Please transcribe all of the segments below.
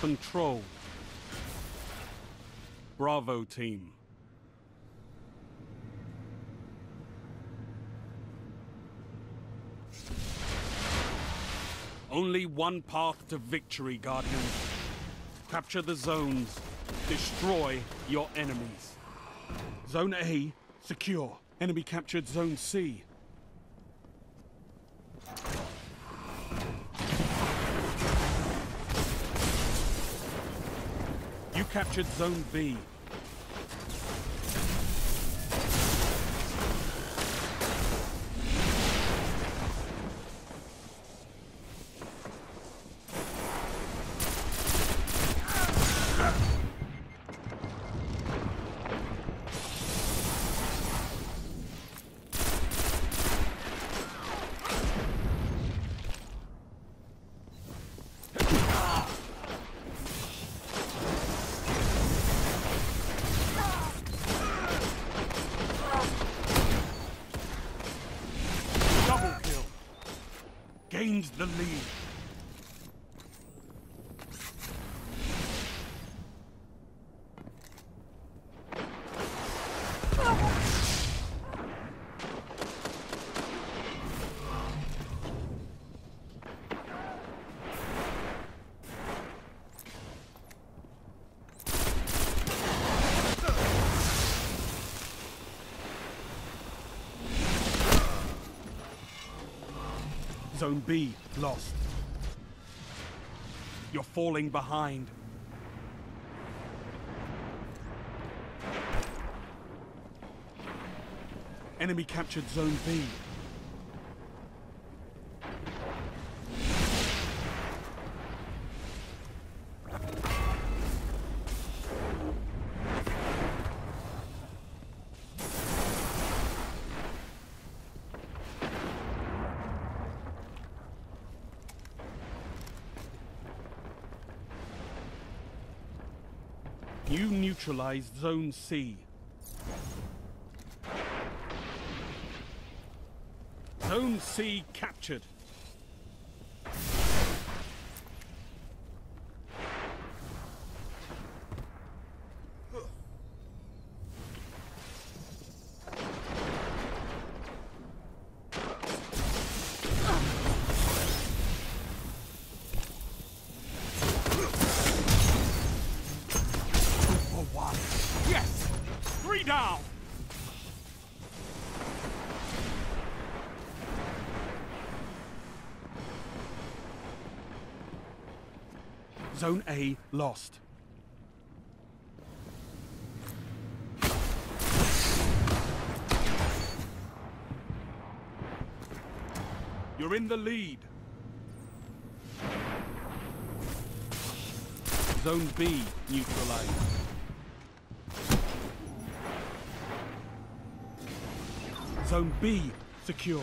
control. Bravo team. Only one path to victory, Guardians. Capture the zones. Destroy your enemies. Zone A, secure. Enemy captured Zone C. You captured Zone B. Gains the lead. Zone B lost. You're falling behind. Enemy captured Zone B. You neutralized Zone C. Zone C captured. Yes! 3 down! Zone A lost. You're in the lead. Zone B neutralized. Zone B secure.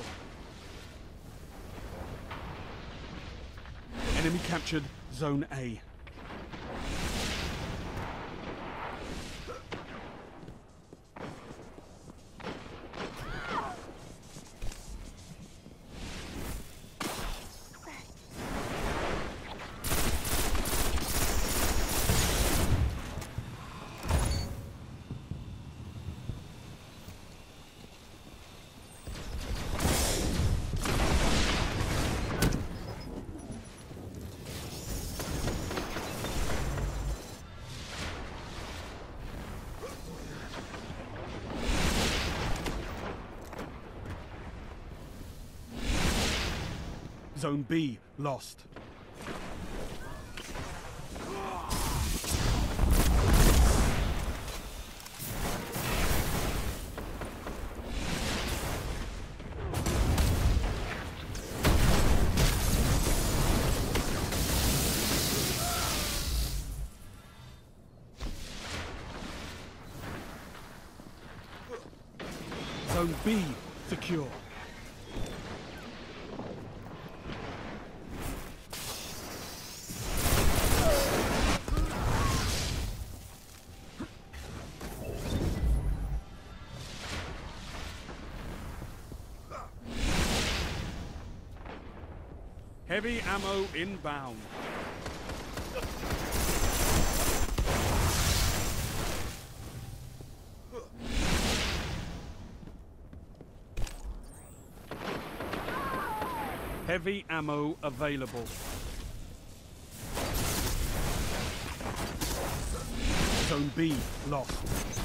Enemy captured Zone A. Zone B lost. Zone B secure. Heavy ammo inbound. Heavy ammo available. Zone B lost.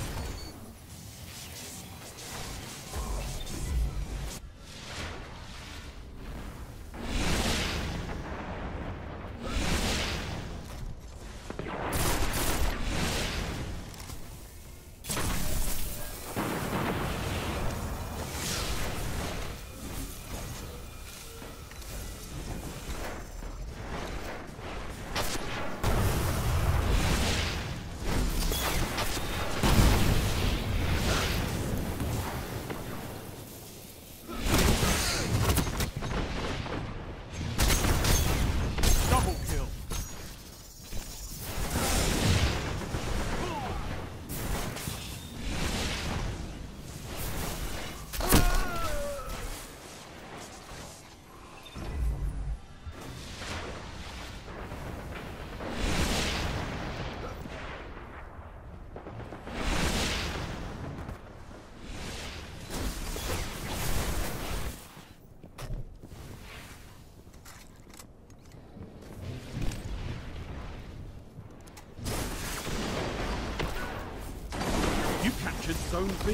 You captured Zone B.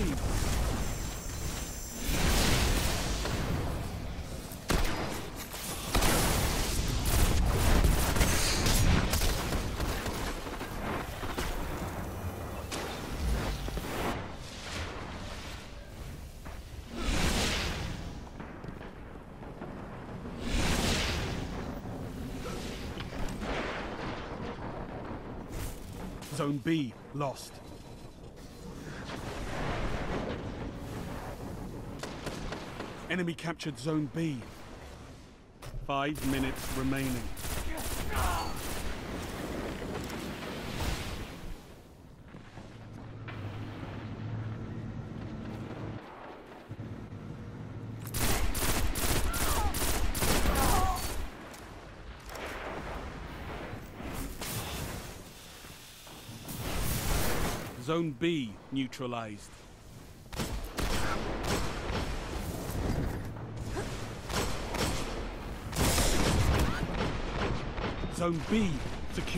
Zone B lost. Enemy captured Zone B. 5 minutes remaining. Zone B neutralized. Zone B secure.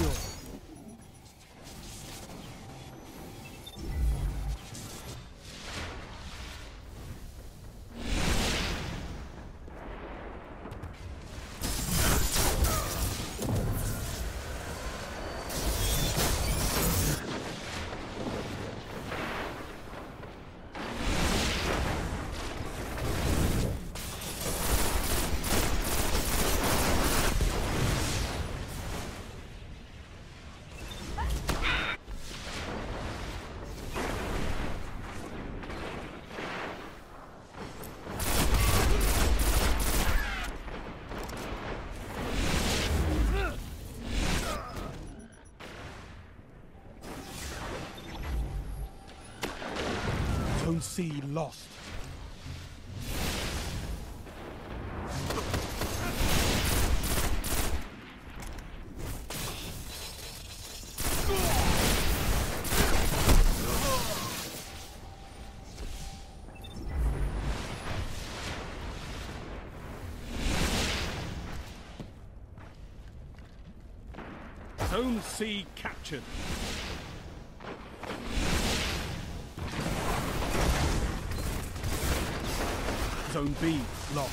Zone C lost. Zone C captured. Zone B lost.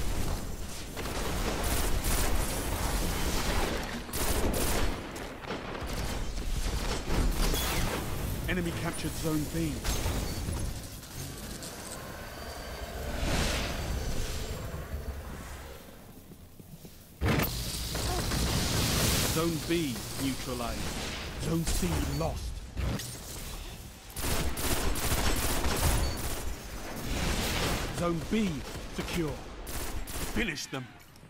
Enemy captured Zone B. Zone B neutralized. Zone C lost. Zone B secure. Finish them.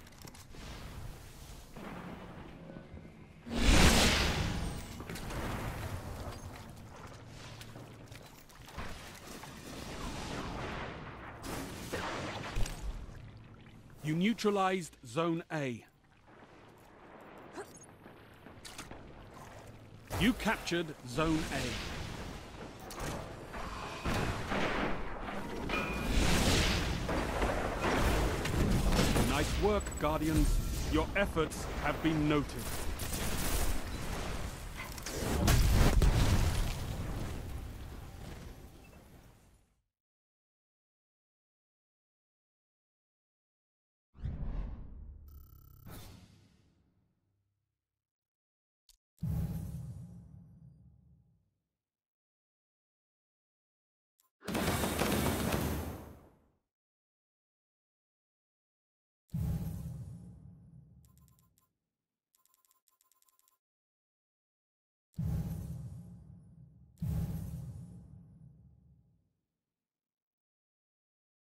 You neutralized Zone A. You captured Zone A. Nice work, Guardians. Your efforts have been noted.